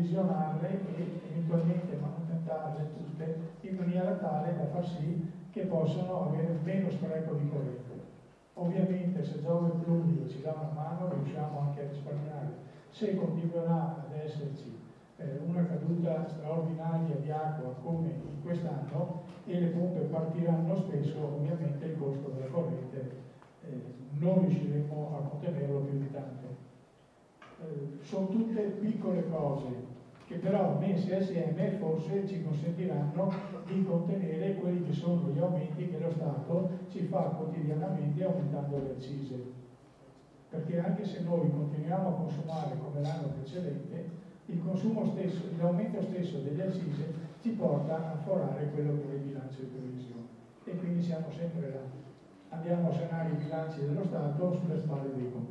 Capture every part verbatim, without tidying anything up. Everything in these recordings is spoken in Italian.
revisionarle e eventualmente manutentarle tutte in maniera tale da far sì che possano avere meno spreco di corrente. Ovviamente se Giove Plumbing ci dà una mano riusciamo anche a risparmiare. Se continuerà ad esserci eh, una caduta straordinaria di acqua come in quest'anno e le pompe partiranno spesso, ovviamente il costo della corrente eh, non riusciremo a contenerlo più di tanto. Eh, sono tutte piccole cose che però messe assieme forse ci consentiranno di contenere quelli che sono gli aumenti che lo Stato ci fa quotidianamente aumentando le accise. Perché anche se noi continuiamo a consumare come l'anno precedente, il consumo stesso, l'aumento stesso delle accise ci porta a forare quello che è il bilancio di previsione. E quindi siamo sempre là. Andiamo a sanare i bilanci dello Stato sulle spalle dei comuni.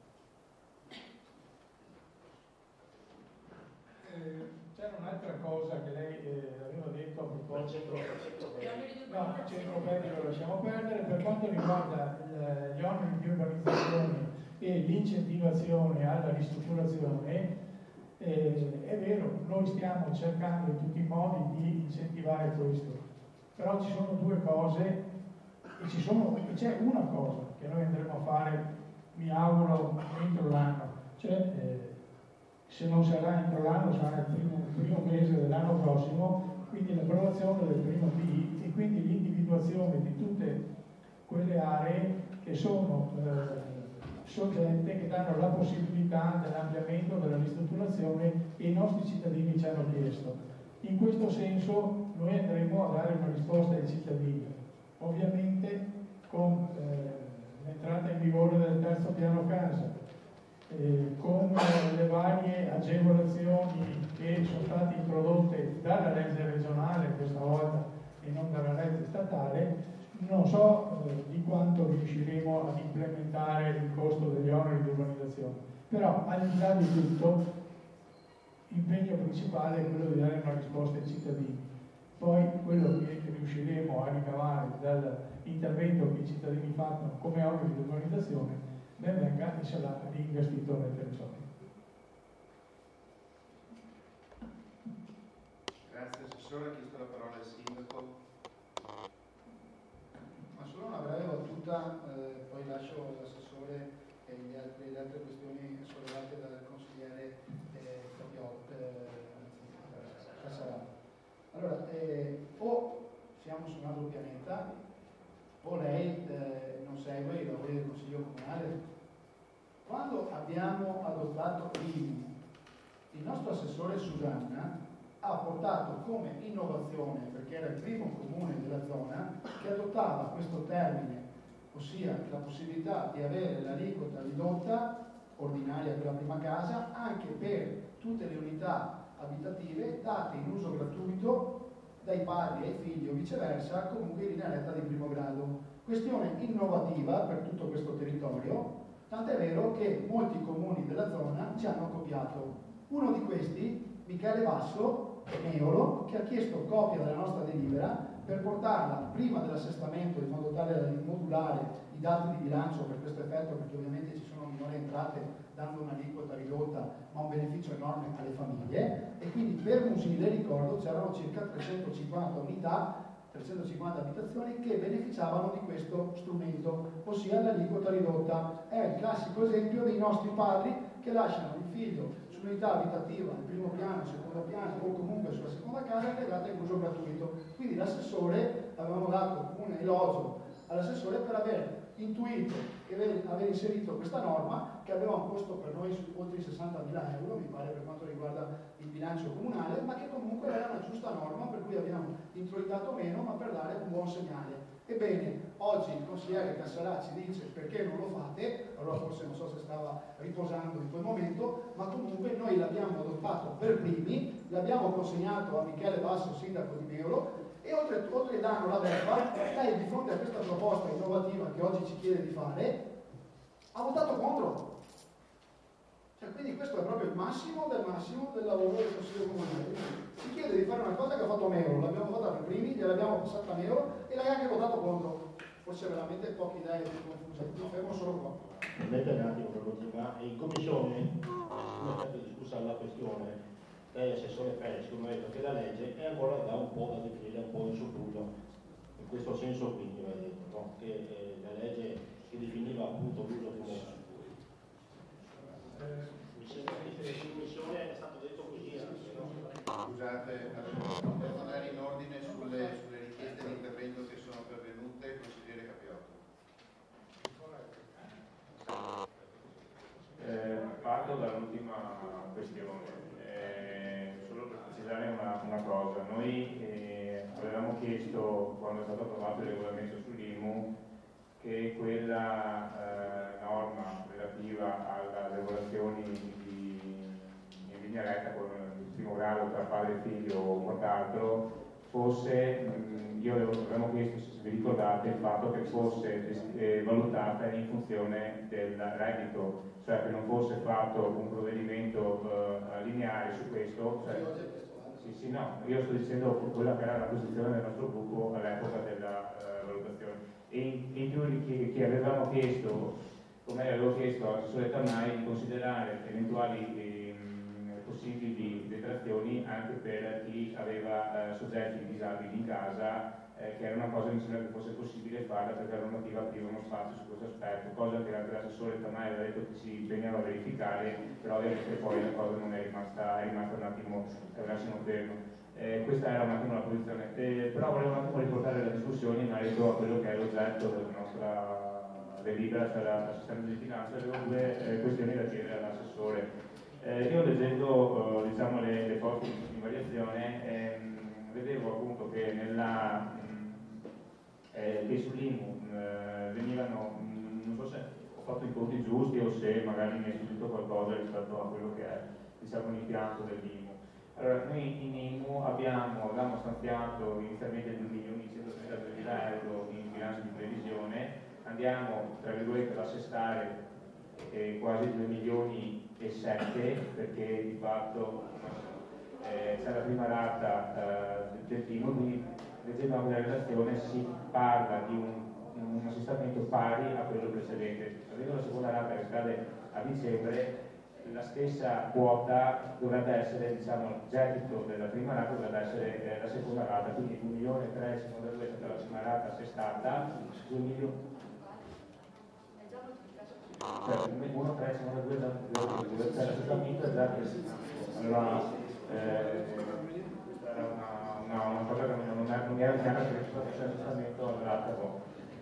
C'era un'altra cosa che lei eh, aveva detto a proposito. No, il centro perdita lo lasciamo perdere. Per quanto riguarda il, gli oneri di urbanizzazione e l'incentivazione alla ristrutturazione, eh, è vero, noi stiamo cercando in tutti i modi di incentivare questo, però ci sono due cose e ci sono, c'è una cosa che noi andremo a fare, mi auguro, entro l'anno, cioè eh, se non sarà entro l'anno sarà il primo, il primo mese dell'anno prossimo, quindi l'approvazione del primo P I e quindi l'individuazione di tutte quelle aree che sono eh, soggette, che danno la possibilità dell'ampliamento, della ristrutturazione e i nostri cittadini ci hanno chiesto. In questo senso noi andremo a dare una risposta ai cittadini, ovviamente con eh, l'entrata in vigore del terzo piano casa, Eh, con eh, le varie agevolazioni che sono state introdotte dalla legge regionale questa volta e non dalla legge statale, non so eh, di quanto riusciremo ad implementare il costo degli oneri di urbanizzazione, però al di là di tutto l'impegno principale è quello di dare una risposta ai cittadini. Poi quello che riusciremo a ricavare dall'intervento che i cittadini fanno come oneri di urbanizzazione ben venga e sarà reinvestito nel territorio. Grazie Assessore, ha chiesto la parola al Sindaco. Ma solo una breve battuta, eh, poi lascio all'Assessore e le altre, le altre questioni sollevate dal consigliere eh, Capiotto, eh, Cassarà. Allora, eh, o siamo su un altro pianeta, o lei eh, non segue i lavori del Consiglio Comunale. Quando abbiamo adottato l'I M U, il nostro assessore Susanna ha portato come innovazione, perché era il primo comune della zona che adottava questo termine, ossia la possibilità di avere l'aliquota ridotta ordinaria per la prima casa anche per tutte le unità abitative date in uso gratuito dai padri ai figli o viceversa, comunque in linea retta di primo grado. Questione innovativa per tutto questo territorio, tant'è vero che molti comuni della zona ci hanno copiato. Uno di questi, Michele Basso, Neolo, che ha chiesto copia della nostra delibera per portarla prima dell'assestamento in modo tale da modulare i dati di bilancio per questo effetto, perché ovviamente ci sono minori entrate dando un'aliquota ridotta ma un beneficio enorme alle famiglie, e quindi per Musile, ricordo, c'erano circa trecentocinquanta unità, trecentocinquanta abitazioni che beneficiavano di questo strumento, ossia l'aliquota ridotta. È il classico esempio dei nostri padri che lasciano il figlio sull'unità abitativa, nel primo piano, secondo piano o comunque sulla seconda casa che è data in uso gratuito. Quindi l'assessore, avevamo dato un elogio all'assessore per aver intuito e aver, aver inserito questa norma che aveva un costo per noi su oltre i sessantamila euro, mi pare, per quanto riguarda il bilancio comunale, ma che comunque era una giusta norma, per cui abbiamo introitato meno, ma per dare un buon segnale. Ebbene, oggi il consigliere Cassarà ci dice perché non lo fate, allora forse non so se stava riposando in quel momento, ma comunque noi l'abbiamo adottato per primi, l'abbiamo consegnato a Michele Basso, sindaco di Neolo, e oltre, oltre danno la beffa, lei di fronte a questa proposta innovativa che oggi ci chiede di fare, ha votato contro. Cioè, quindi questo è proprio il massimo del massimo del lavoro del Consiglio Comunale. Ci chiede di fare una cosa che ha fatto Neolo, l'abbiamo fatta per primi, gliel'abbiamo passata a Neolo e lei ha anche votato contro. Forse veramente poche idee più confuse, non fermo solo qua. Permette un attimo per continuare, in commissione, come è stata discussa la questione, lei lei assessore Pelci, come ha detto, che la legge e allora dà un po' da definire un po' in sopruso. In questo senso qui mi va detto, no? Che eh, la legge che definiva appunto l'uso come mi sembra che in commissione è stato detto così anche, no? Scusate, per tornare in ordine sulle, sulle richieste di intervento che sono pervenute, consigliere Capiotto. Eh, parto dall'ultima questione, eh, solo per precisare una, una cosa. Noi eh, avevamo chiesto, quando è stato approvato il regolamento sull'I M U, che quella eh, norma relativa alle regolazioni di, in linea retta con il primo grado tra padre e figlio o quant'altro fosse, mh, io avevamo chiesto, se vi ricordate, il fatto che fosse eh, valutata in funzione del reddito, cioè che non fosse fatto un provvedimento eh, lineare su questo. Cioè, sì, sì, no, io sto dicendo quella che era la posizione del nostro gruppo all'epoca della eh, valutazione. E in, in più che, che avevamo chiesto, come avevo chiesto all'assessore Tamai, di considerare eventuali eh, possibili detrazioni anche per chi aveva eh, soggetti disabili in casa, eh, che era una cosa che mi sembra che fosse possibile farla perché la normativa apriva uno spazio su questo aspetto, cosa che anche l'assessore Tamai aveva detto che si impegnava a verificare, però ovviamente poi la cosa non è rimasta, è rimasta un attimo, è un attimo fermo. Eh, questa era un attimo la posizione, eh, però volevo un attimo riportare la discussione in merito a quello che è l'oggetto della nostra delibera, cioè l'assistenza di finanza. Avevo due eh, questioni da chiedere all'assessore. Eh, io leggendo eh, diciamo, le, le poste di variazione ehm, vedevo appunto che, nella, mh, eh, che sull'I M U eh, venivano, mh, non so se ho fatto i conti giusti o se magari mi è sfuggito qualcosa rispetto a quello che è diciamo, l'impianto dell'I M U. Allora, noi in I M U abbiamo, abbiamo stanziato inizialmente due milioni centotrentaduemila euro in bilancio di previsione, andiamo tra virgolette ad assestare eh, quasi due milioni e sette, perché di fatto eh, c'è la prima rata eh, del I M U, quindi leggendo anche la relazione si parla di un, un assestamento pari a quello precedente. Avendo la seconda rata che scade a dicembre, la stessa quota dovrebbe essere, diciamo, il gettito della prima rata dovrebbe essere eh, la seconda rata, quindi un milione e trecentocinquantadue è stata la prima rata assestata, due milioni, cioè uno trecentocinquantadue, cioè l'assestamento è già allora eh, questa era una, una, una cosa che non, non mi era chiara, perché c'è l'assestamento all'altro.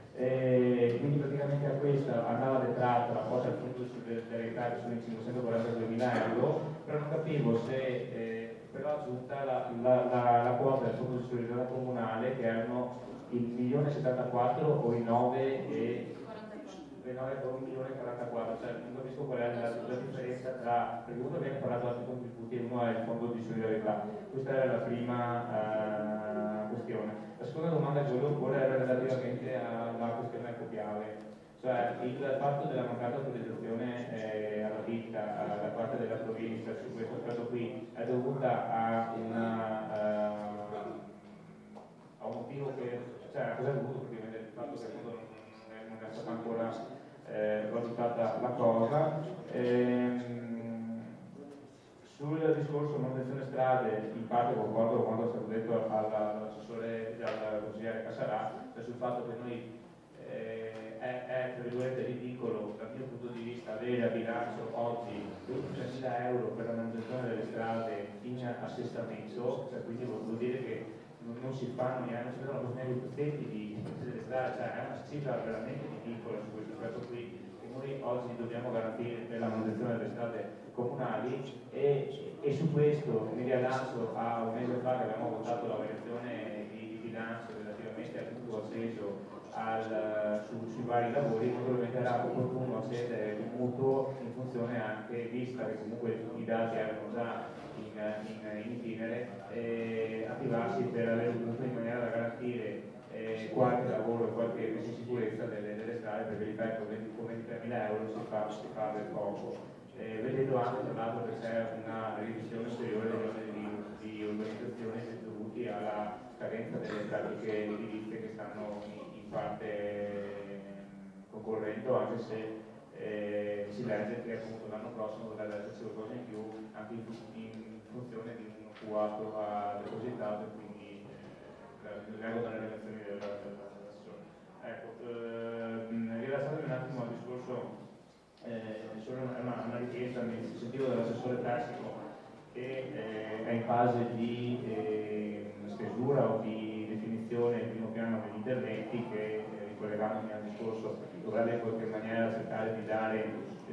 E quindi praticamente a questa andava detratta la quota del fondo delle entrate sulle cinquecentoquarantaduemila euro, però non capivo se eh, però aggiunta la, la, la, la quota del fondo di solidarietà comunale, che erano il milione settantaquattro o i nove e un milione e quarantaquattro, cioè non capisco qual è la, la differenza tra, perché uno viene parlato di altri contributi e uno è il fondo di solidarietà. Questa era la prima eh, questione. La seconda domanda che volevo porre era relativamente alla questione ecco chiave, cioè il fatto della mancata autorizzazione eh, alla ditta da parte della provincia su questo aspetto qui è dovuta a, una, uh, a un motivo che, cioè cosa è dovuto praticamente il fatto che appunto non è, non è stata ancora eh, valutata la cosa. Ehm, Sul discorso manutenzione strade, in parte concordo con quanto è stato detto all'assessore, al consigliere Casarà, cioè sul fatto che noi eh, è, è tra virgolette ridicolo dal mio punto di vista avere a bilancio oggi duemilamila euro per la manutenzione delle strade in assestamento, cioè quindi vuol dire che non, non si fanno neanche, non si vedono neanche i progetti di delle strade, cioè è una cifra veramente ridicola su questo aspetto qui. Noi oggi dobbiamo garantire per la manutenzione delle strade comunali e, e su questo mi riallaccio a un mese fa che abbiamo votato la variazione di, di bilancio relativamente al punto acceso al, su, sui vari lavori. Naturalmente era opportuno accedere un mutuo in funzione anche, vista che comunque i dati erano già in, in, in itinere, e attivarsi per avere un mutuo in maniera da garantire Eh, qualche lavoro e qualche messa in sicurezza delle, delle strade, perché ripeto, con ventitremila euro si fa, si fa del poco. Eh, vedendo anche tra l'altro che c'è una riduzione ulteriore degli oneri di, di organizzazione dovuti alla scadenza delle pratiche edilizie che stanno in, in parte concorrendo, anche se eh, si legge che appunto l'anno prossimo dovrebbe esserci qualcosa in più anche in, in funzione di un adeguato ha depositato e quindi eh, leggo dalle relazioni dell'assessore. Ecco, ehm, rilasciatevi un attimo al discorso, eh, solo una, una richiesta, mi sentivo dall'assessore Persico che eh, è in fase di eh, stesura o di definizione in primo piano degli interventi che, eh, ricollegandomi al discorso, dovrebbe in qualche maniera cercare di dare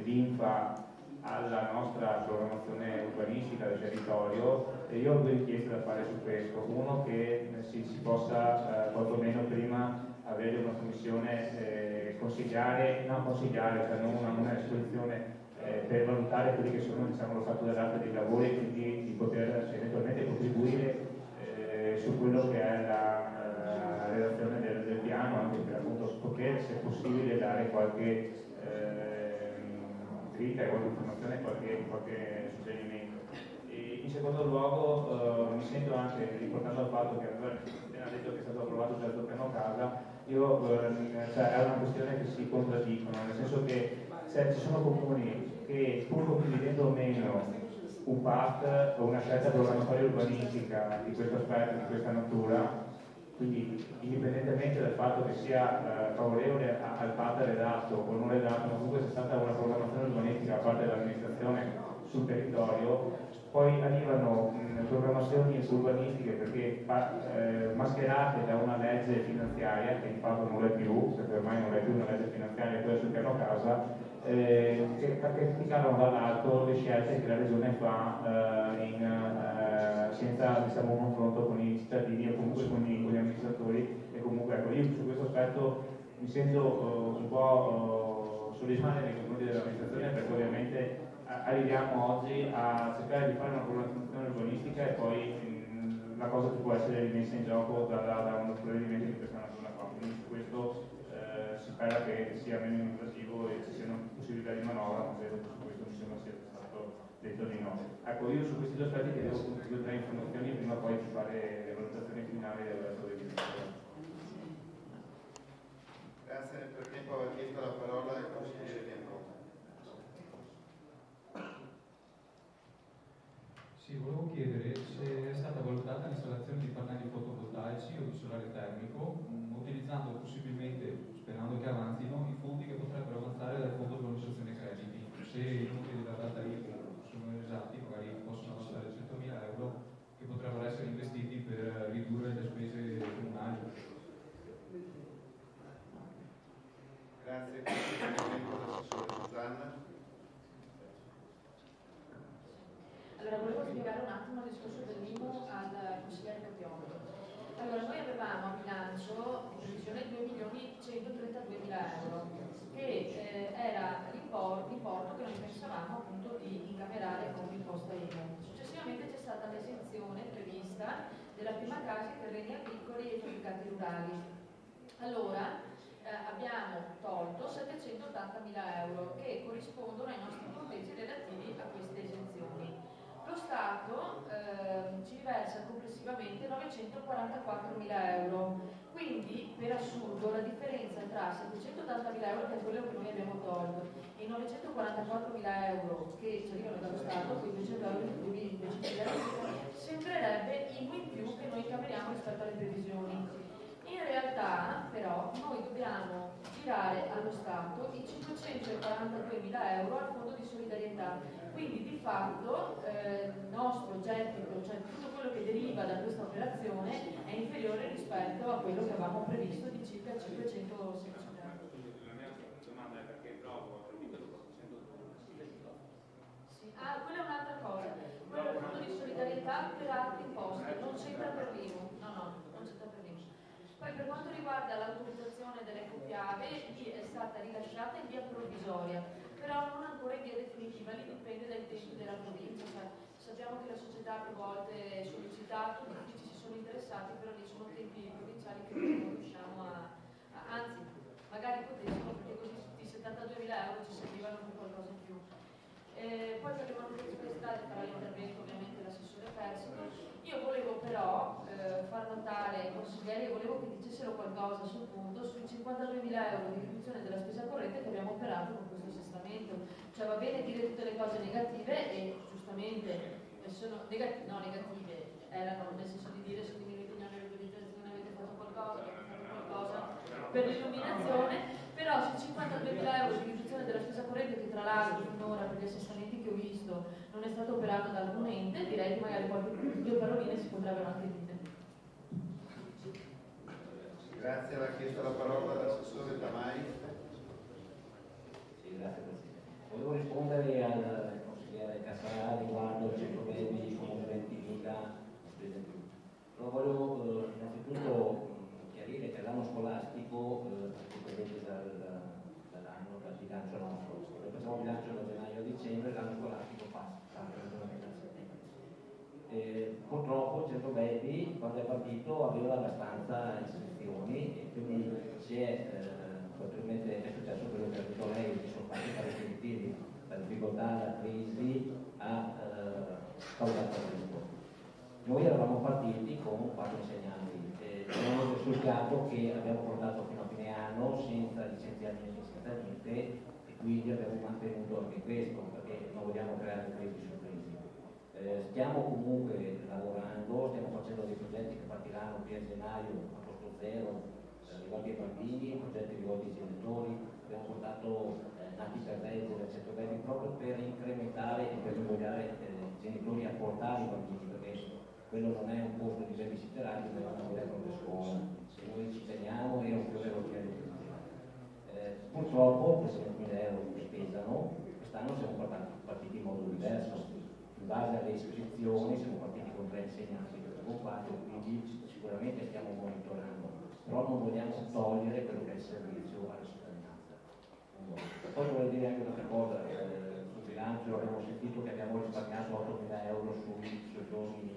linfa alla nostra programmazione urbanistica del territorio, e io ho due richieste da fare su questo. Uno, che si, si possa eh, quantomeno prima avere una commissione, eh, consigliare, non consigliare, cioè non una, una esposizione eh, per valutare quelli che sono, diciamo, lo stato dell'arte dei lavori e quindi di poter eventualmente contribuire eh, su quello che è la, la redazione del, del piano, anche per appunto poter, se possibile, dare qualche eh, dritta, qualche informazione, qualche, qualche suggerimento. E in secondo luogo eh, mi sento anche, riportando al fatto che appena detto che è stato approvato già il piano casa, io, eh, cioè, è una questione che si contraddicono, nel senso che se ci sono comuni che, pur condividendo o meno un P A T o una scelta programmatoria urbanistica di questo aspetto, di questa natura, quindi indipendentemente dal fatto che sia eh, favorevole a, al P A T redatto o non redatto, ma comunque sia stata una programmazione urbanistica da parte dell'amministrazione sul territorio, poi arrivano mh, programmazioni urbanistiche perché eh, mascherate da una legge finanziaria, che di fatto non è più, perché ormai non è più una legge finanziaria, quella sul piano casa, eh, che, che calano dall'alto le scelte che la Regione fa eh, in, eh, senza, diciamo, un confronto con i cittadini o comunque con, i, con gli amministratori. E comunque, ecco, io su questo aspetto mi sento uh, un po' uh, solidale nei confronti dell'amministrazione, perché ovviamente arriviamo oggi a cercare di fare una programmazione urbanistica e poi mh, la cosa che può essere rimessa in gioco da, da, da uno provvedimento di questa natura qua. Quindi su questo eh, si spera che sia meno invasivo e ci siano possibilità di manovra, ma credo che su questo mi sembra sia stato detto di no. Ecco, io su questi due aspetti chiedevo due o tre informazioni prima poi di fare le valutazioni finali del resto del discorso. Grazie, nel frattempo aveva chiesto la parola del consigliere Bianconi. Sì, volevo chiedere se è stata valutata l'installazione di pannelli fotovoltaici o di solare termico, mh, utilizzando possibilmente, sperando che avanzino, i fondi che potrebbero avanzare dal Fondo di Valutazione Crediti. Se i numeri della data I V U sono esatti, magari possono avanzare centomila euro che potrebbero essere investiti per ridurre le spese comunali. Grazie, l'assessore Susanna. Allora, volevo spiegare un attimo il discorso dell'I M U al consigliere Capiotto. Allora, noi avevamo a bilancio in previsione due milioni centotrentaduemila euro, che eh, era l'importo che noi pensavamo appunto di incamerare come imposta I M U. Successivamente c'è stata l'esenzione prevista della prima casa ai terreni agricoli e fabbricati rurali. Allora, eh, abbiamo tolto settecentottantamila euro che corrispondono ai nostri punteggi relativi a queste esenzioni. Lo Stato eh, ci riversa complessivamente novecentoquarantaquattromila euro, quindi per assurdo la differenza tra settecentottantamila euro, che è quello che noi abbiamo tolto, e i novecentoquarantaquattromila euro che ci arrivano dallo Stato, quei duecento euro di euro, sembrerebbe I M U in più che noi caveriamo rispetto alle previsioni. In realtà però noi dobbiamo girare allo Stato i cinquecentoquarantaduemila euro al fondo di solidarietà, quindi di fatto eh, il nostro gettito, cioè tutto quello che deriva da questa operazione, è inferiore rispetto a quello che avevamo previsto di circa cinquecentosedici euro. La mia domanda è perché trovo Sì. Ah, quella è un'altra cosa, quello è il fondo di solidarietà per altre imposte, non c'entra per l'I M U, no no, non c'entra per l'I M U. Poi per quanto riguarda l'autorizzazione delle chiave, lì è stata rilasciata in via provvisoria, però non ancora in via definitiva, lì dipende dai tempi della provincia. Cioè, sappiamo che la società più volte è sollecitato, gli uffici si sono interessati, però lì sono tempi provinciali che non riusciamo a, a anzi, magari potessimo, perché così di settantaduemila euro ci servivano per qualcosa in più. Eh, poi per le manutenzioni strade farà l'intervento ovviamente l'assessore Persico. Io volevo però eh, far notare ai consiglieri, volevo che dicessero qualcosa sul punto sui cinquantaduemila euro di riduzione della spesa corrente che abbiamo operato con questo assestamento. Cioè va bene dire tutte le cose negative e giustamente sono negati- no, negative, erano nel senso di dire se diminuite gli oneri di vegetazione avete fatto qualcosa, avete fatto qualcosa per l'illuminazione, però se cinquantaduemila euro di riduzione della spesa corrente, che tra l'altro finora per gli assestamenti che ho visto non è stato operato da alcun ente, direi che magari qualche due paroline si potrebbero anche dire. Grazie, aveva chiesto la parola l'assessore Tamai. Sì, grazie Presidente. Volevo rispondere al consigliere Cassarà riguardo il centro baby con ventimila spese in più. Però volevo eh, innanzitutto chiarire che l'anno scolastico, eh, dal, dall'anno dal bilancio nostro, se facciamo bilancio da gennaio a dicembre, l'anno scolastico passa sempre nel duemilasette. Eh, purtroppo il centro baby quando è partito aveva abbastanza iscrizioni e quindi si è eh, probabilmente è successo quello che ha detto lei, ci sono stati parecchi ritiri, la difficoltà, la crisi ha eh, causato questo. Noi eravamo partiti con quattro insegnanti e abbiamo il risultato che abbiamo portato fino a fine anno senza licenziamenti, senza niente, e quindi abbiamo mantenuto anche questo perché non vogliamo creare crisi su crisi. Eh, stiamo comunque lavorando, stiamo facendo dei progetti che partiranno qui a gennaio a costo zero, eh, rivolti ai bambini, progetti rivolti ai genitori. Abbiamo portato eh, Nati per legge del centro baby proprio per incrementare e per invogliare eh, i genitori a portare i bambini, perché quello non è un posto di babysitteraggio, ma è una vera e propria scuola. Se noi ci teniamo è un fiore all'occhiello di tutti. Eh, purtroppo questi ventimila euro che pesano, quest'anno siamo partiti, partiti in modo diverso. In base alle iscrizioni siamo partiti con tre insegnanti per un quattro, quindi sicuramente stiamo monitorando, però non vogliamo togliere quello che è il servizio alla cittadinanza. Poi vorrei dire anche un'altra cosa, eh, sul bilancio abbiamo sentito che abbiamo risparmiato ottomila euro sui soggiorni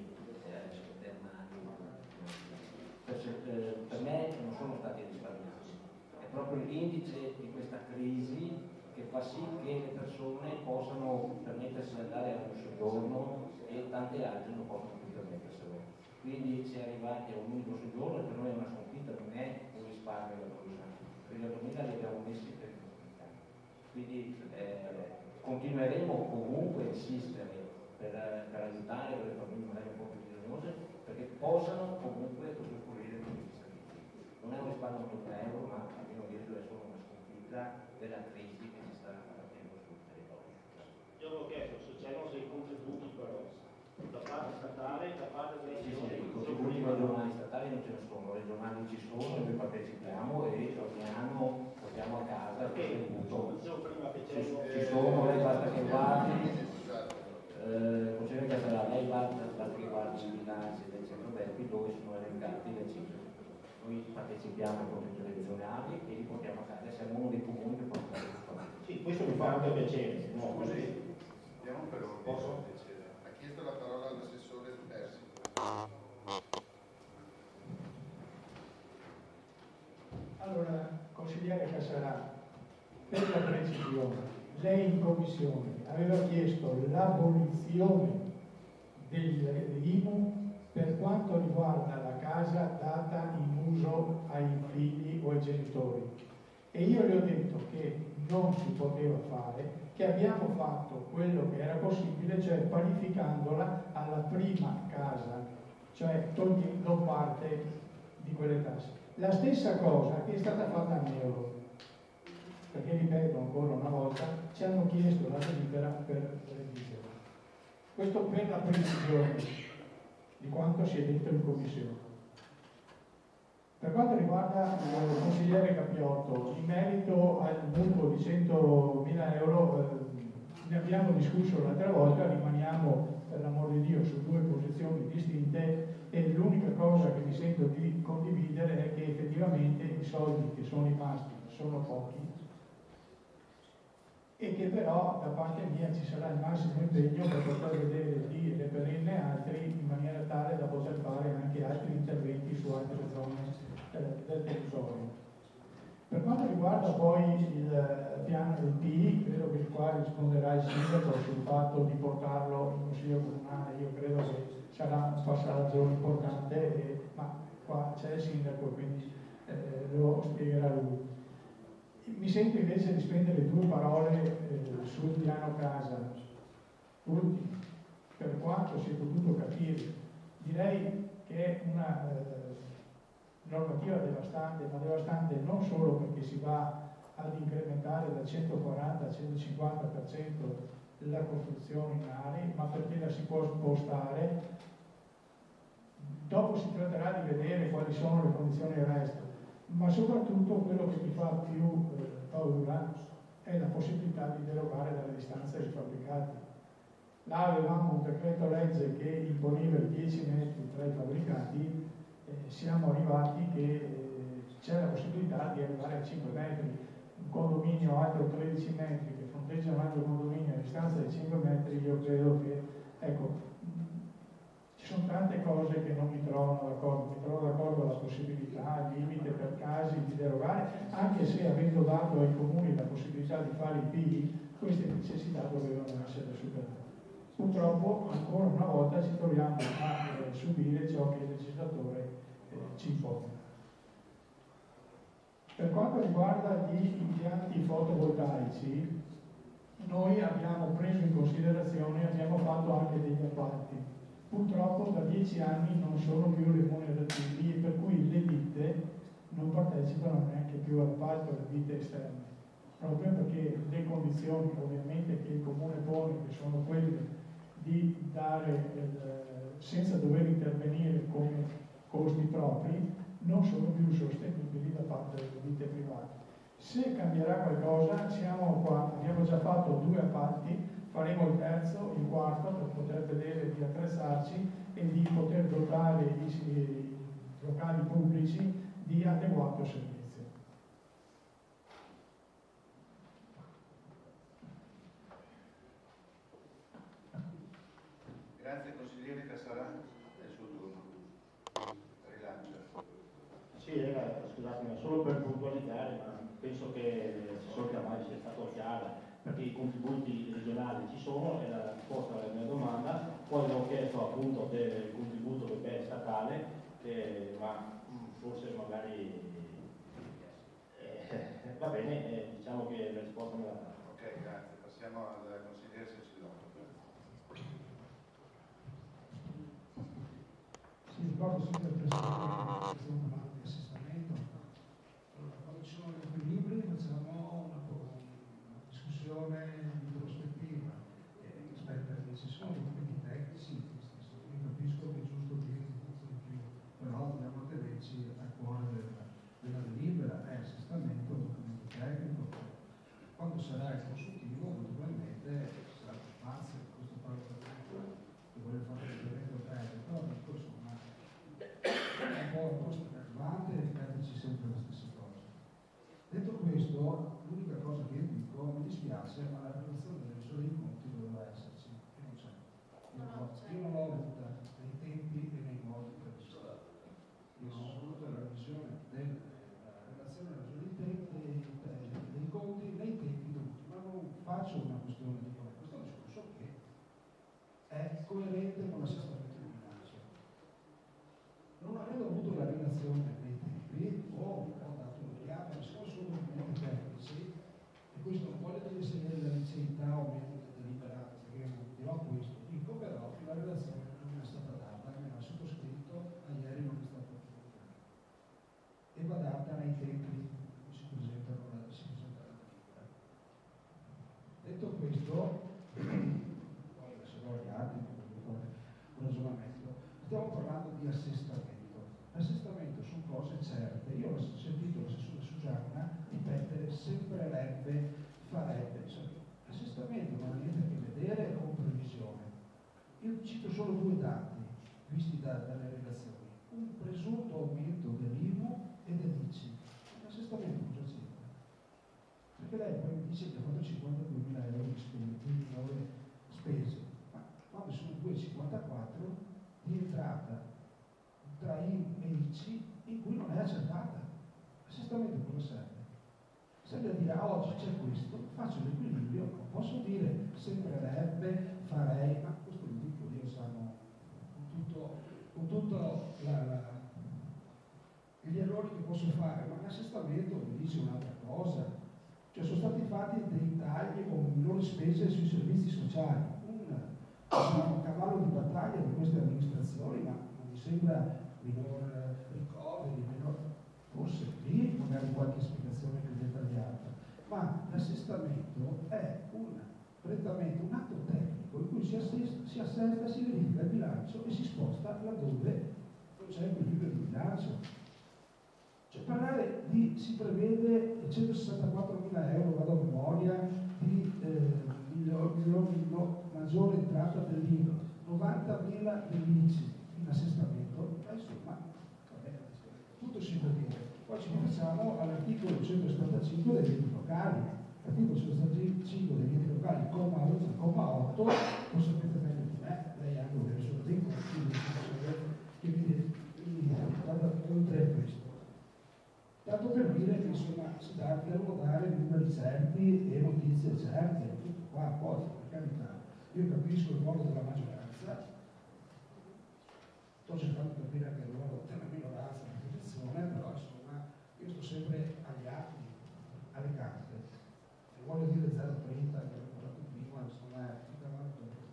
Per, eh, per me non sono stati risparmiati, è proprio l'indice di questa crisi che fa sì che le persone possano permettersi di andare a un soggiorno e tante altre non possono più permetterselo. Quindi si è arrivati a un unico soggiorno e per noi è una sconfitta, non è un risparmio da cosa. Per gli ottomila li abbiamo messi per il quindi eh, continueremo comunque a insistere per, per aiutare le famiglie magari un po' più bisognose perché possano comunque usufruire di questi servizi. Non è un risparmio di ottomila euro, ma a mio avviso è solo una sconfitta della crisi che si sta abbattendo sul territorio. Io avevo chiesto se c'erano dei contributi però da parte statale, da parte delle sì, sì, i contributi regionali statali non ce ne sono, regionali ci sono, noi partecipiamo e ogni anno portiamo a casa il contributo. Ci sono, lei basta che guardi, eh, consigliere Cassarà, lei basta, basta che guardi i bilanci del centro baby dove sono elencati le cifre. Noi partecipiamo ai contributi regionali e li portiamo a casa, siamo uno dei comuni che può fare questo. Sì, questo mi fa anche piacere. No, così. Andiamo per ordine. Ha chiesto la parola all'assessore Persi. Allora, consigliere Cassarà, per la precisione, lei in commissione aveva chiesto l'abolizione dell'I M U per quanto riguarda la casa data in uso ai figli o ai genitori. E io le ho detto che non si poteva fare, che abbiamo fatto quello che era possibile, cioè parificandola alla prima casa, cioè togliendo parte di quelle tasse. La stessa cosa che è stata fatta a Neuro, perché ripeto ancora una volta, ci hanno chiesto la delibera per redigere. Questo per la precisione di quanto si è detto in commissione. Per quanto riguarda il consigliere Capiotto, in merito al buco di centomila euro, eh, ne abbiamo discusso l'altra volta, rimaniamo per l'amor di Dio su due posizioni distinte e l'unica cosa che mi sento di condividere è che effettivamente i soldi che sono rimasti sono pochi e che però da parte mia ci sarà il massimo impegno per poter vedere di reperirne altri in maniera tale da poter fare anche altri interventi su altre zone eh, del territorio. Per quanto riguarda poi il piano del P I, credo che qua risponderà il sindaco sul fatto di portarlo in consiglio comunale, io credo che sarà un passaggio importante, e, ma qua c'è il sindaco quindi eh, lo spiegherà lui. Mi sento invece di spendere due parole eh, sul piano casa, ultimi, per quanto si è potuto capire. Direi una eh, normativa devastante, ma devastante non solo perché si va ad incrementare da centoquaranta al centocinquanta per cento la costruzione in aree, ma perché la si può spostare. Dopo si tratterà di vedere quali sono le condizioni del resto, ma soprattutto quello che mi fa più eh, paura è la possibilità di derogare dalle distanze dei fabbricati. Là avevamo un decreto legge che imponeva i dieci metri tra i fabbricati, eh, siamo arrivati che eh, c'è la possibilità di arrivare a cinque metri. Un condominio alto tredici metri che fronteggia un altro condominio a distanza di cinque metri, io credo che, ecco, ci sono tante cose che non mi trovano d'accordo. Mi trovo d'accordo alla possibilità, al limite per casi di derogare, anche se avendo dato ai comuni la possibilità di fare i P I, queste necessità dovevano essere superate. Purtroppo ancora una volta ci troviamo a eh, subire ciò che il legislatore eh, ci impone. Per quanto riguarda gli impianti fotovoltaici, noi abbiamo preso in considerazione, abbiamo fatto anche degli appalti. Purtroppo da dieci anni non sono più remunerativi e per cui le ditte non partecipano neanche più all'appalto, le ditte esterne, proprio perché le condizioni ovviamente che il Comune pone, che sono quelle di dare, eh, senza dover intervenire come costi propri, non sono più sostenibili da parte delle ditte private. Se cambierà qualcosa, siamo qua, abbiamo già fatto due appalti, faremo il terzo, il quarto, per poter vedere di attrezzarci e di poter dotare i, i locali pubblici di adeguato servizio. Grazie consigliere Cassarà, è il suo turno. Rilancia. Sì, era, scusatemi, solo per puntualizzare, ma penso che il assessore Cavalli sia stato chiaro, perché i contributi regionali ci sono, è la risposta alla mia domanda. Poi avevo chiesto appunto del contributo che è statale, eh, ma forse magari eh, va bene, eh, diciamo che la risposta me l'ha data. Ok, grazie. Passiamo al consigliere Sessilotto. Sì, ricordo sempre il Presidente di assestamento. Allora, quando ci sono gli equilibri facciamo una, una discussione di prospettiva eh, rispetto a se sono i compiti tecnici, io capisco che è giusto dire di più, però dobbiamo tenerci a cuore della, della delibera, è assestamento, documento tecnico. Quando sarà il consultivo, naturalmente sarà più spazio, questo parlo per che vuole fare l'intervento tecnico, però dico insomma è un po' costante e ripeterci sempre la stessa cosa. Detto questo, l'unica cosa che io dico, mi dispiace, ma la relazione delle misure di conti doveva esserci, e non c'è. Io, no, io non l'ho avuta nei tempi e nei modi previsti. Io ho avuto la revisione della relazione delle misure di tempi, dei, dei conti nei tempi dovuti, ma non faccio una questione di come, questo è un discorso che è coerente con l'assestamento di bilancio. Non avendo avuto la relazione dei tempi, ho, ho dato un'occhiata, ma siccome sono documenti tecnici, e questo non vuole dire se la liceità o meno deliberata, perché io non dirò questo, dico però che la relazione non è stata data, me l'ha sottoscritto, a ieri non è stata pubblicata. E va data nei tempi in cui si presentano la, si presenta la delibera. Detto questo, poi adesso do gli atti, un ragionamento, stiamo parlando di assestamento. L'assestamento su cose certe. Io ho sentito l'assessore Susanna ripetere sembrerebbe, farebbe. L'assestamento non ha niente a che vedere con previsione. Io cito solo due dati visti da, dalle relazioni. Un presunto aumento dell'I M U e dell'I C I. L'assestamento cosa c'entra? Perché lei poi mi dice che ha fatto cinquantaduemila euro di spese, ma quando sono due virgola cinquantaquattro di entrata tra I M e I C I in cui non è accertata. L'assestamento cosa serve? Serve a dire ah, oggi c'è questo, faccio l'equilibrio, non posso dire sembrerebbe, farei, ma questo lo dico io, sanno, con tutto, con tutto la, la, gli errori che posso fare, ma l'assestamento mi dice un'altra cosa. Cioè sono stati fatti dei tagli o minori spese sui servizi sociali, un, un cavallo di battaglia di queste amministrazioni, ma non mi sembra minore l'assestamento è un, prettamente un atto tecnico in cui si assesta, si, assesta, si verifica il bilancio e si sposta laddove non c'è equilibrio di bilancio. Cioè parlare di, si prevede centosessantaquattromila euro, vado a memoria, di eh, milioni, no, maggiore entrata dell'I V A, novantamila dell'I C I in assestamento, ma insomma, vabbè, tutto si può dire. Poi ci rifacciamo all'articolo centosettantacinque degli enti locali. L'articolo centosettantacinque degli enti locali, comma uno, comma otto, lo sapete meglio di me, lei anche deve solo dentro, che mi guarda oltre a questo. Tanto per dire che insomma si dà, devono dare numeri certi e notizie certe, tutto qua, poi per carità, io capisco il ruolo della maggioranza, sto cercando di capire anche il ruolo della minoranza dell'opposizione, però insomma io sto sempre agli atti, alle carte, e voglio dire zero trenta che ho parlato prima, insomma è tutta una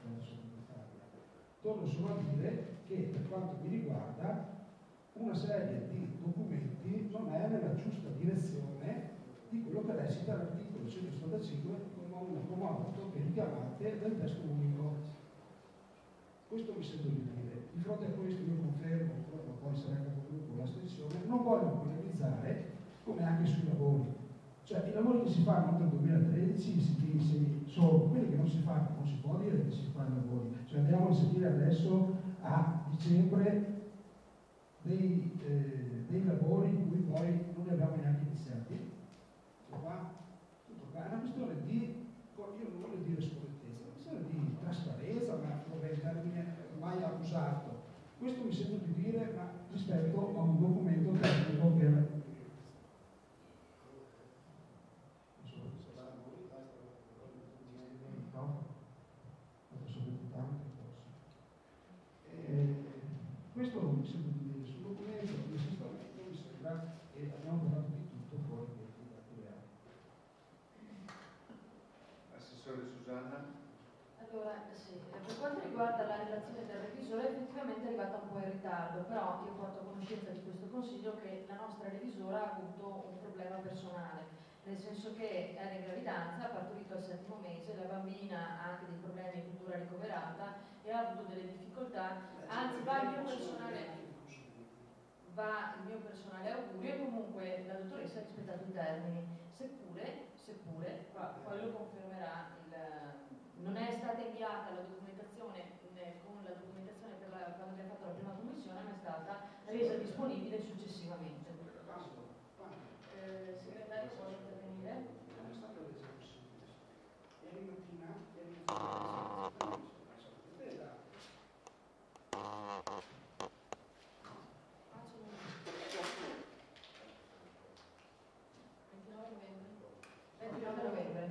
torno solo a dire che per quanto mi riguarda una serie di documenti non è nella giusta direzione di quello che recita l'articolo centosettantacinque, comma uno, comma otto, che richiamate del testo unico. Questo mi sento di dire. Di fronte a questo io confermo, ma poi sarà capogruppo l'astensione, non voglio polemizzare come anche sui lavori. Cioè i lavori che si fanno entro il duemilatredici si dice sono quelli che non si fanno, non si può dire che si fanno i lavori. Cioè andiamo a sentire adesso a dicembre Dei, eh, dei lavori in cui poi non li abbiamo neanche iniziati. Tutto qua, tutto qua. È una questione di, io non voglio dire scorrettezza, è una questione di trasparenza, ma vabbè, il termine mai abusato. Questo mi sento di dire, ma rispetto a un documento tecnico che non so se sarà voi, no? Adesso vedo tante cose. Questo mi sento di dire. Documento di assestamento mi sembra che abbiamo parlato di tutto fuori da due anni. Assessore Susanna. Allora, sì, per quanto riguarda la relazione del revisore, effettivamente è arrivata un po' in ritardo, però io porto a conoscenza di questo consiglio che la nostra revisora ha avuto un problema personale, nel senso che era in gravidanza, ha partorito al settimo mese, la bambina ha anche dei problemi di cultura ricoverata e ha avuto delle difficoltà, anzi va il mio personale... va il mio personale augurio e comunque la dottoressa ha rispettato i termini, seppure, seppure poi lo confermerà, il, non è stata inviata la documentazione con la documentazione per la, quando abbiamo fatto la prima commissione, ma è stata resa disponibile successivamente. Eh, segretario vuole intervenire? È stata resa possibile. Ieri mattina, ieri mattina, ventinove novembre.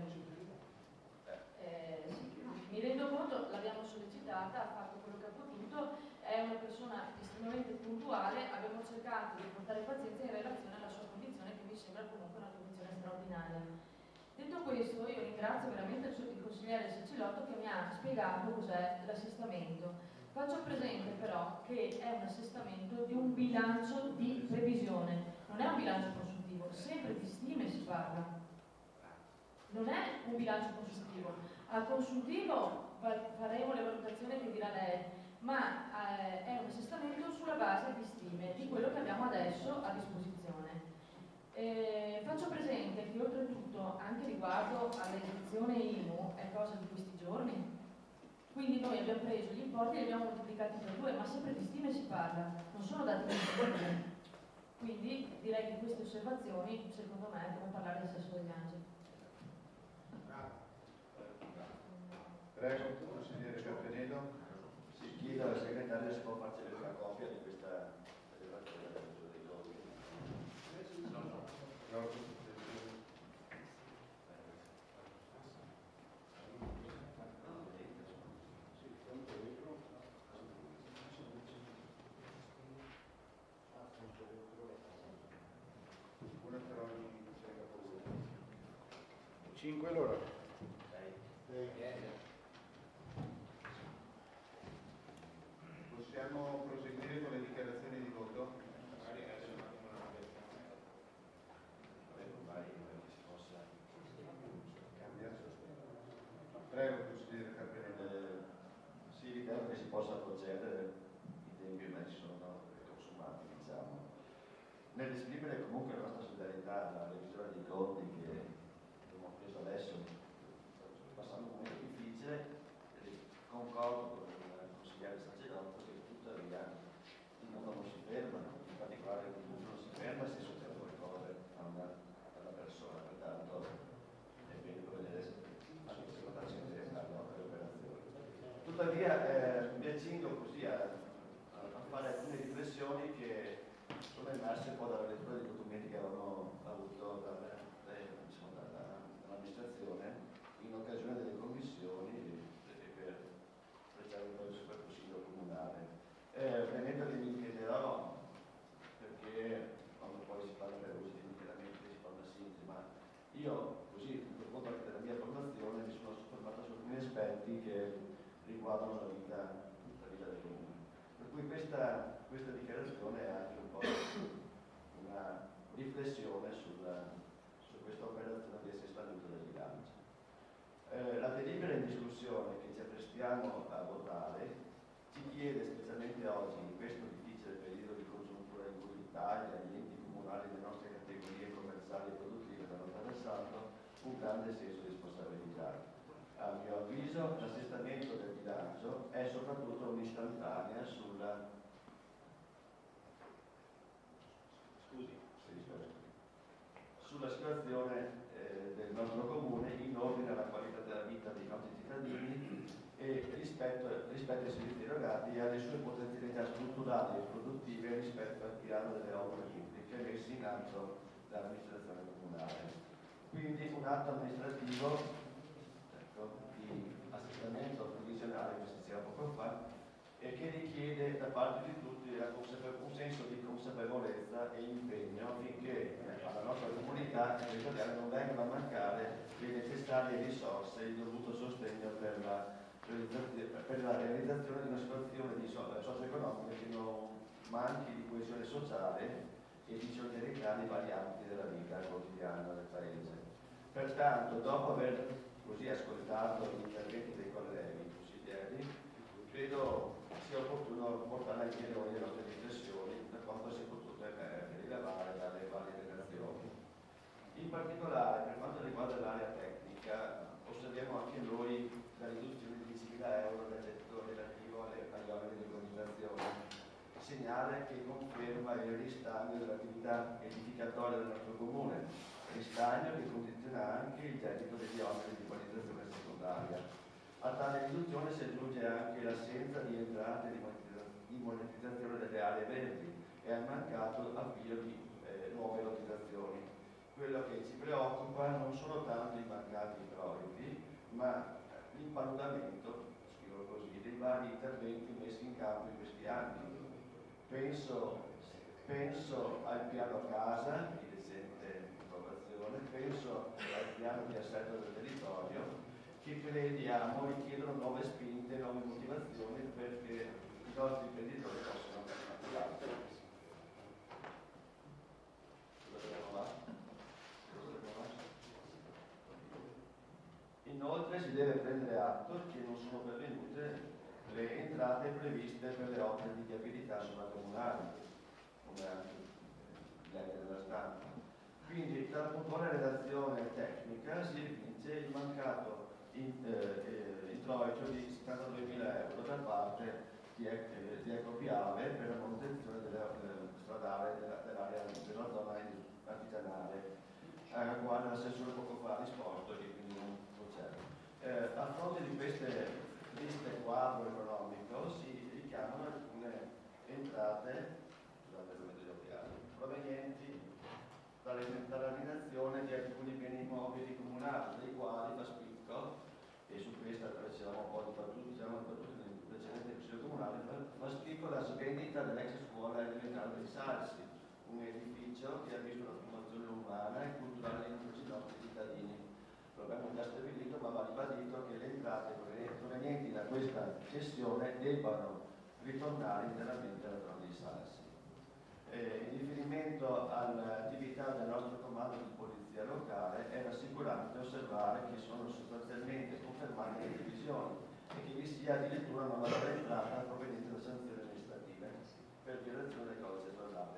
Eh, sì, mi rendo conto, l'abbiamo sollecitata, ha fatto quello che ha potuto, è una persona estremamente puntuale, abbiamo cercato di portare pazienza in relazione alla sua condizione che mi sembra comunque una condizione straordinaria. Detto questo, io ringrazio veramente il consigliere Sacilotto che mi ha spiegato cos'è l'assestamento. Faccio presente però che è un assestamento di un bilancio di previsione, non è un bilancio consultivo, sempre di stime si parla. Non è un bilancio consultivo. Al consultivo faremo le valutazioni che dirà lei, ma eh, è un assestamento sulla base di stime, di quello che abbiamo adesso a disposizione. Eh, faccio presente che oltretutto, anche riguardo all'esenzione I M U, è cosa di questi giorni, quindi noi abbiamo preso gli importi e li abbiamo moltiplicati per due, ma sempre di stime si parla, non sono dati disponibili. Quindi direi che queste osservazioni, secondo me, è come parlare del sesso degli angeli. Prego, consigliere Carpenedo. Si chiede alla segretaria se può farci una copia di questa relazione dei loghi. No, no. no. Una per ogni cinque allora. Possiamo proseguire con le dichiarazioni di voto? la revisione dei conti che abbiamo preso adesso, passando un momento difficile, concordo con il consigliere Sacerdotto che tuttavia il mondo non si ferma, in particolare il mondo non si ferma se succedono le cose a una, a una persona, pertanto è bene vedere anche se la paziente fanno le operazioni. Tuttavia eh, mi accingo così a, a fare alcune riflessioni che sono emerse un po' dalla lettura dei documenti che avevamo avuto dalla, diciamo, dalla, dall'amministrazione in occasione delle commissioni e per presentare un po' il super consiglio comunale. Eh, ovviamente mi chiederò, perché quando poi si parla per usi chiaramente si fa una sintesi, ma io così, per conto anche della mia formazione, mi sono soffermato su alcuni aspetti che riguardano la vita, la vita del comune. Per cui questa, questa dichiarazione è anche un po' una riflessione sulla, su questa operazione di assestamento del bilancio. Eh, la delibera in discussione che ci apprestiamo a votare ci chiede, specialmente oggi, in questo difficile periodo di congiuntura in cui l'Italia e gli enti comunali delle nostre categorie commerciali e produttive stanno attraversando, un grande senso di responsabilità. A mio avviso l'assestamento del bilancio è soprattutto un'istantanea sulla scusi, sulla situazione eh, del nostro comune in ordine alla qualità della vita dei nostri cittadini e rispetto, rispetto ai servizi erogati e alle sue potenzialità strutturali e produttive rispetto al piano delle opere pubbliche messe in atto dall'amministrazione comunale. Quindi un atto amministrativo di assestamento previsionale che si diceva poco fa e che richiede da parte di tutti un senso di consapevolezza e impegno affinché alla nostra comunità territoriale non vengano a mancare le necessarie risorse e il dovuto sostegno per la, per la realizzazione di una situazione di socio-economica che non manchi di coesione sociale e di solidarietà nei vari ambiti della vita quotidiana del Paese. Pertanto, dopo aver così ascoltato gli interventi dei colleghi consiglieri, credo sia opportuno portare anche noi le nostre riflessioni per quanto si è potuto rilevare dalle varie relazioni. In particolare, per quanto riguarda l'area tecnica, osserviamo anche noi la riduzione di diecimila euro del gettito relativo alle, agli oneri di organizzazione, segnale che conferma il ristagno dell'attività edificatoria del nostro comune, ristagno che condiziona anche il gettito degli oneri di urbanizzazione secondaria. A tale riduzione si aggiunge anche l'assenza di entrate di monetizzazione delle aree verdi e al mancato avvio di eh, nuove lottizzazioni. Quello che ci preoccupa non sono tanto i mancati introiti, ma l'impaludamento, scrivo così, dei vari interventi messi in campo in questi anni. Penso, penso al piano casa di recente approvazione, penso al piano di assetto del territorio, che crediamo richiedono nuove spinte, nuove motivazioni perché i nostri imprenditori possano attivare. Inoltre si deve prendere atto che non sono pervenute le entrate previste per le opere di viabilità sovracomunali, come anche legge della stampa. Quindi dalla puntuale redazione tecnica si evince il mancato in, eh, introito di settantaduemila euro da parte di, eh, di Ecopiave per la manutenzione della, della stradale della, dell'area della zona artigianale, alla quale l'assessore poco fa ha risposto che quindi non, non c'è. Eh, a fronte di queste triste quadro economico si richiamano alcune entrate provenienti dall'eliminazione di alcuni beni immobili comunali, dei quali fa spicco, e su questo ci siamo un po' dibattuti, siamo dibattuti nel precedente consiglio comunale, fa spicco la svendita dell'ex scuola elementare di Salsi, un edificio che ha visto una formazione umana e culturale di tutti i nostri cittadini. L'abbiamo già stabilito, ma va ribadito che le entrate provenienti da questa cessione debbano ritornare interamente alla zona di Salsi. Eh, in riferimento all'attività del nostro comando di polizia locale è rassicurante osservare che sono sostanzialmente confermate le divisioni e che vi sia addirittura una maggiore entrata proveniente da sanzioni amministrative per violazione del codice stradale.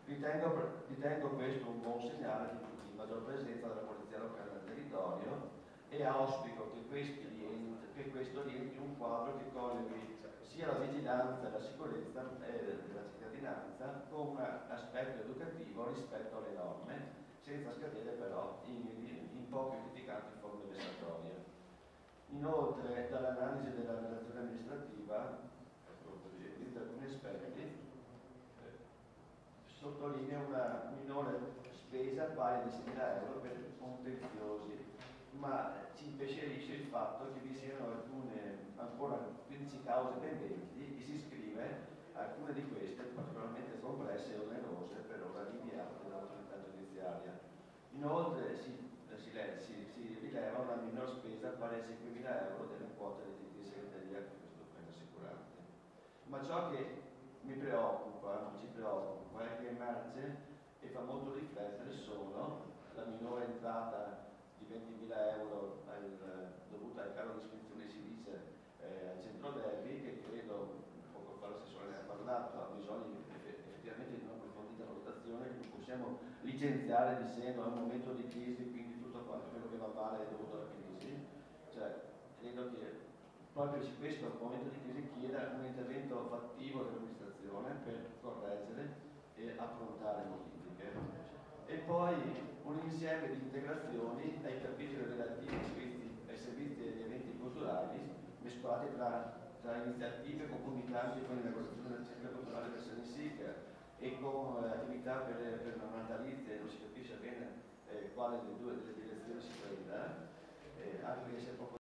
Ritengo, ritengo questo un buon segnale di, di maggior presenza della polizia locale nel territorio e auspico che, questi, che questo diventi un quadro che colleghi sia la vigilanza e la sicurezza eh, della cittadinanza con un aspetto educativo rispetto alle norme, senza scadere però in, in, in poche criticanti forme vessatorie. Inoltre, dall'analisi della relazione amministrativa di alcuni aspetti, eh, sottolinea una minore spesa pari a diecimila euro per contenziosi, ma ci impensierisce il fatto che vi siano alcune ancora quindici cause pendenti e si scrive alcune di queste particolarmente complesse e onerose per ora rinviate dall'autorità giudiziaria. Inoltre si, si, si, si rileva una minor spesa pari a cinquemila euro della quota di segreteria, questo è rassicurante. Ma ciò che mi preoccupa, ci preoccupa, è che emerge e fa molto riflettere sono la minore entrata di ventimila euro al, dovuta al calo di iscrizione, si dice, eh, al centro Derby, che credo, poco fa l'assessore ne ha parlato, ha bisogno effettivamente di una approfondita valutazione, che non possiamo licenziare dicendo è un momento di crisi, quindi tutto quanto quello che va male è dovuto alla crisi. Cioè, credo che proprio questo momento di crisi chieda un intervento fattivo dell'amministrazione per correggere e affrontare modifiche. E poi un insieme di integrazioni ai capitoli relativi ai servizi, ai servizi e agli eventi culturali, mescolati tra, tra iniziative concomitanti con l'inaugurazione del centro culturale del Senesica e con eh, attività per, per la natalizia, non si capisce bene eh, quale delle due delle direzioni